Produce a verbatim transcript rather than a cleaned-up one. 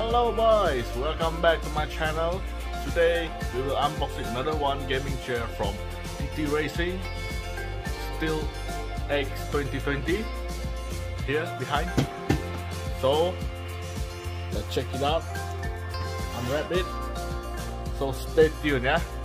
Hello boys, welcome back to my channel. Today we will unbox another one gaming chair from T T Racing, Steel X twenty twenty, here behind. So let's check it out, unwrap it, so stay tuned ya.